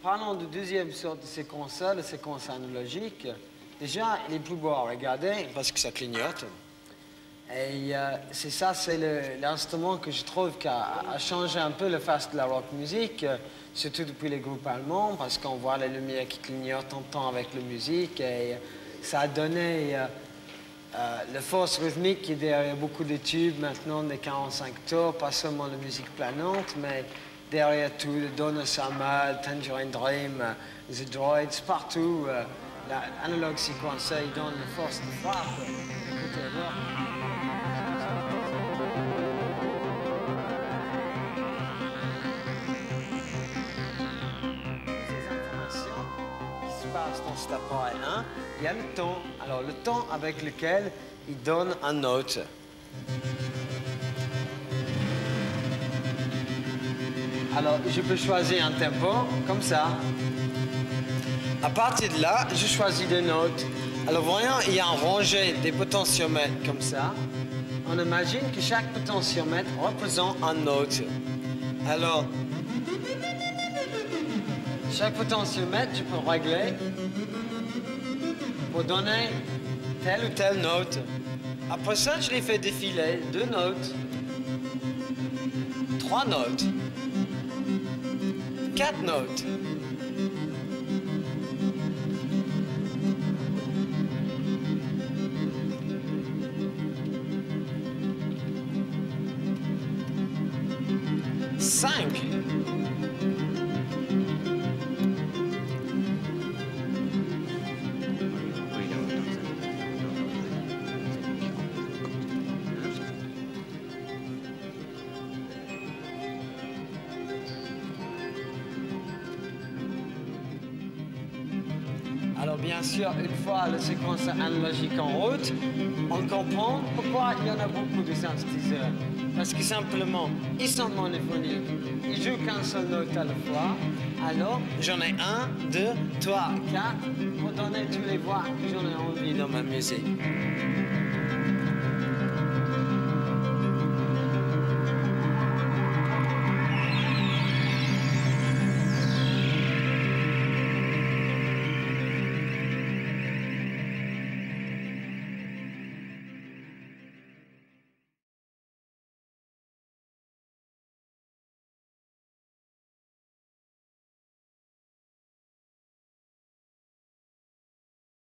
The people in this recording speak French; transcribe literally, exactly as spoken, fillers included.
parlant de deuxième sorte de séquence, la séquence analogique, déjà, il est plus beau à regarder parce que ça clignote. Et euh, c'est ça, c'est l'instrument que je trouve qui a, a changé un peu le face de la rock music, euh, surtout depuis les groupes allemands, parce qu'on voit la lumière qui clignote en temps avec la musique. Et euh, ça a donné euh, euh, la force rythmique qui est derrière beaucoup de tubes maintenant, des quarante-cinq tours, pas seulement la musique planante, mais derrière tout, le Donna Summer, Tangerine Dream, euh, The Droids, partout. Euh, L'analogue séquencé, il donne la force de frappe. Écoutez, alors. Dans cet appareil un, il y a le ton. Alors, le ton avec lequel il donne une note. Alors, je peux choisir un tempo, comme ça. À partir de là, je choisis des notes. Alors, voyons, il y a un rangé des potentiomètres, comme ça. On imagine que chaque potentiomètre représente une note. Alors, chaque potentiomètre, je peux régler pour donner telle ou telle note. Après ça, je les fais défiler deux notes, trois notes, quatre notes. Cinq. Alors bien sûr, une fois la séquence analogique en route, on comprend pourquoi il y en a beaucoup de synthétiseurs. Parce que simplement, ils sont monophoniques. Ils jouent qu'une seule note à la fois. Alors, j'en ai un, deux, trois, quatre, pour donner toutes les voix que j'en ai envie dans ma musique.